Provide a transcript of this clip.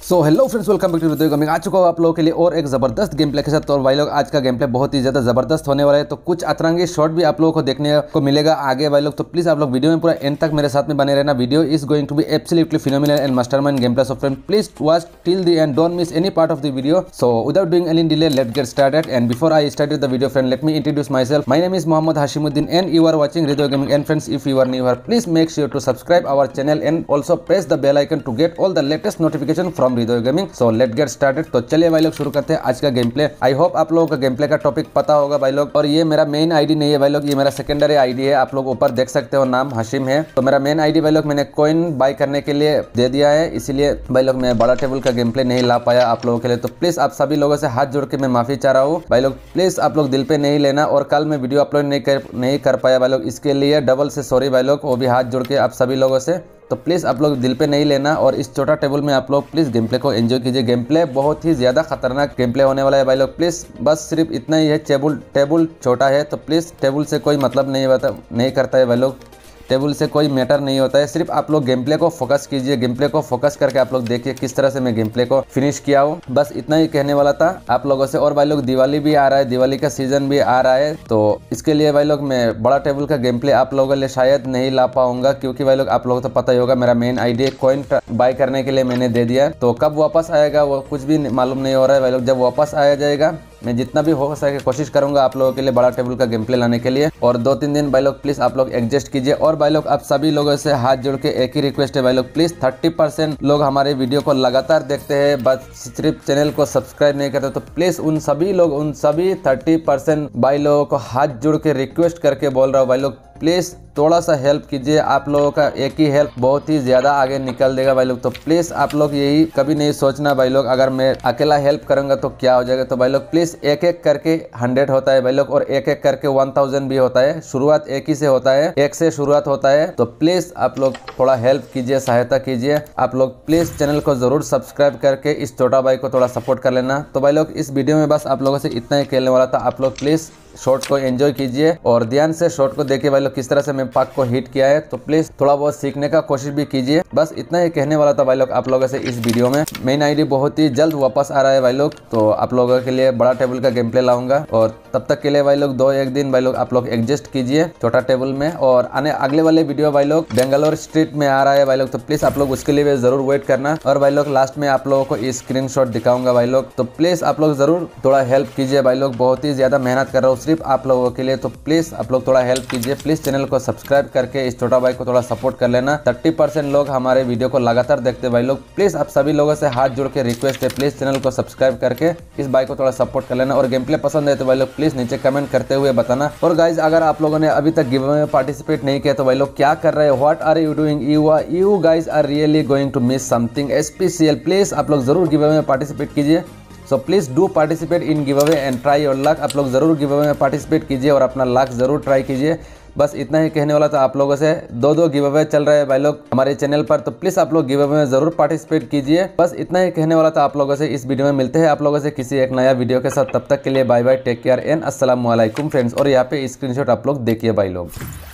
So hello friends, welcome back to video gaming. आ चुका हूँ आप लोगों के लिए और एक ज़बरदस्त गेम प्ले के साथ। और भाई लोग आज का गेम प्ले बहुत ही ज़्यादा ज़बरदस्त होने वाला है, तो कुछ अतरंगी शॉट भी आप लोगों को देखने को मिलेगा आगे भाई लोग। तो प्लीज़ आप लोग वीडियो में पूरा एंड तक मेरे साथ में बने रहना। Video is going to be absolutely phenomenal and mastermind game play. So friend please watch till the end, don't miss any part of the video. So without doing any delay, let's get started. And before I started the video friend, let me introduce myself. My name is Mohammed Hashimuddin and you are watching video gaming. And friends, if you are new here, please make sure to subscribe our channel and also press the bell icon to get all the latest notification from video gaming. So let's get started. तो चलिए भाई लोग शुरू करते हैं आज का game play. I hope आप लोगों का गेम प्ले का टॉपिक पता होगा भाई लोग। और ये मेरा मेन आईडी नहीं है भाई लोग, ये मेरा सेकेंडरी आईडी है। आप लोग ऊपर देख सकते हो, नाम हाशिम है। तो मेरा मेन आईडी भाई लोग मैंने कॉइन बाय करने के लिए दे दिया है, इसीलिए भाई लोग मैं बड़ा टेबल का गेम प्ले नहीं ला पाया आप लोगों के लिए। तो प्लीज आप सभी लोगों से हाथ जोड़ के मैं माफी चाह रहा हूँ भाई लोग। प्लीज आप लोग दिल पे नहीं लेना। और कल मैं वीडियो अपलोड नहीं कर पाया भाई लोग, इसके लिए डबल से सॉरी भाई लोग, वो भी हाथ जोड़ के आप सभी लोगों से। तो प्लीज़ आप लोग दिल पे नहीं लेना। और इस छोटा टेबल में आप लोग प्लीज़ गेम प्ले को एंजॉय कीजिए। गेम प्ले बहुत ही ज़्यादा खतरनाक गेम प्ले होने वाला है भाई लोग। प्लीज़ बस सिर्फ इतना ही है, टेबल छोटा है तो प्लीज़ टेबल से कोई मतलब नहीं करता है भाई लोग। टेबल से कोई मैटर नहीं होता है, सिर्फ आप लोग गेम प्ले को फोकस कीजिए। गेम प्ले को फोकस करके आप लोग देखिए किस तरह से मैं गेम प्ले को फिनिश किया हूँ। बस इतना ही कहने वाला था आप लोगों से। और भाई लोग दिवाली भी आ रहा है, दिवाली का सीजन भी आ रहा है, तो इसके लिए भाई लोग मैं बड़ा टेबल का गेम प्ले आप लोगों के लिए शायद नहीं ला पाऊंगा, क्योंकि भाई लोग आप लोगों को तो पता ही होगा मेरा मेन आईडी कॉइन बाय करने के लिए मैंने दे दिया है। तो कब वापस आएगा वो कुछ भी मालूम नहीं हो रहा है भाई लोग। जब वापस आया जाएगा मैं जितना भी हो सके कोशिश करूंगा आप लोगों के लिए बड़ा टेबल का गेम प्ले लाने के लिए। और 2-3 दिन भाई लोग प्लीज आप लोग एडजस्ट कीजिए। और भाई लोग आप सभी लोगों से हाथ जोड़ के एक ही रिक्वेस्ट है भाई लोग, प्लीज 30% लोग हमारे वीडियो को लगातार देखते हैं, बस सिर्फ चैनल को सब्सक्राइब नहीं करते। तो प्लीज उन सभी 30% भाई लोगों को हाथ जोड़ के रिक्वेस्ट करके बोल रहा हूँ भाई लोग, प्लीज थोड़ा सा हेल्प कीजिए। आप लोगों का एक ही हेल्प बहुत ही ज्यादा आगे निकल देगा भाई लोग। तो प्लीज आप लोग यही कभी नहीं सोचना भाई लोग अगर मैं अकेला हेल्प करूंगा तो क्या हो जाएगा। तो भाई लोग प्लीज एक एक करके 100 होता है भाई लोग, और एक एक करके 1000 भी होता है। शुरुआत एक ही से होता है, एक से शुरुआत होता है। तो प्लीज आप लोग थोड़ा हेल्प कीजिए, सहायता कीजिए। आप लोग प्लीज चैनल को जरूर सब्सक्राइब करके इस छोटा भाई को थोड़ा सपोर्ट कर लेना। तो भाई लोग इस वीडियो में बस आप लोगों से इतना ही कहने वाला था। आप लोग प्लीज शॉट को एंजॉय कीजिए और ध्यान से शॉट को देखिए भाई लोग किस तरह से मैं पक को हिट किया है। तो प्लीज थोड़ा बहुत सीखने का कोशिश भी कीजिए। बस इतना ही कहने वाला था भाई लोग आप लोगों से इस वीडियो में। मेन आईडी बहुत ही जल्द वापस आ रहा है भाई लोग, तो आप लोगों के लिए बड़ा टेबल का गेम प्ले लाऊंगा। और तब तक के लिए भाई लोग 2-1 दिन भाई लोग आप लोग एडजस्ट कीजिए छोटा टेबल में। और अगले वाले वीडियो भाई लोग बेंगलोर स्ट्रीट में आ रहा है भाई लोग, तो प्लीज आप लोग उसके लिए जरूर वेट करना। और भाई लोग लास्ट में आप लोगों को स्क्रीन शॉट दिखाऊंगा भाई लोग, तो प्लीज आप लोग जरूर थोड़ा हेल्प कीजिए भाई लोग। बहुत ही ज्यादा मेहनत कर रहा हूँ सिर्फ आप लोगों के लिए, तो प्लीज आप लोग थोड़ा हेल्प कीजिए। प्लीज चैनल को सब्सक्राइब करके इस छोटा भाई को थोड़ा सपोर्ट कर लेना। 30% लोग हमारे वीडियो को लगातार देखते भाई लोग। प्लीज आप सभी लोगों से हाथ जोड़ के रिक्वेस्ट है, प्लीज चैनल को सब्सक्राइब करके इस भाई को थोड़ा सपोर्ट कर लेना। और गेम प्ले पसंद है तो भाई लोग प्लीज नीचे कमेंट करते हुए बताना। और गाइज अगर आप लोगों ने अभी तक गिव अवे में पार्टिसिपेट नहीं किया तो भाई लोग क्या कर रहे हो, what are you doing, you guys are really going to miss something special. Please आप लोग जरूर गिव अवे में पार्टिसिपेट कीजिए। So please do participate in giveaway and try your luck. आप लोग जरूर गिव अवे में पार्टिसिपेट कीजिए और अपना लक जरूर ट्राई कीजिए। बस इतना ही कहने वाला था आप लोगों से। 2 गिव अवे चल रहे हैं भाई लोग हमारे चैनल पर, तो प्लीज आप लोग गिव अवे में जरूर पार्टिसिपेट कीजिए। बस इतना ही कहने वाला था आप लोगों से। इस वीडियो में मिलते हैं आप लोगों से किसी एक नया वीडियो के साथ। तब तक के लिए bye bye, take care and अस्सलाम वालेकुम फ्रेंड्स। और यहाँ पे स्क्रीनशॉट आप लोग देखिए भाई लोग।